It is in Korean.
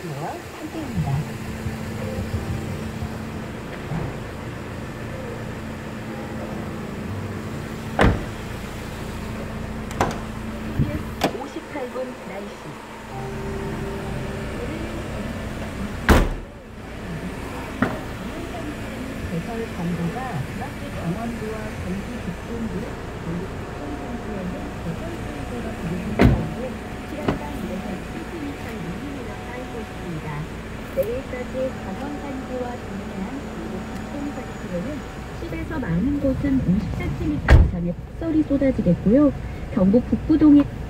라디오와 함께합니다. 58분 날씨. 개설 정부가 중학교 강원도와 경기 북동부, 경기 북동부에는 개설 정부가 부르는 가운데 시간당 1cm 쌓이고 있습니다. 내일까지 강원산지와 동해안 그리고 북동산지로는 10에서 많은 곳은 50cm 이상의 폭설이 쏟아지겠고요. 경북 북부동해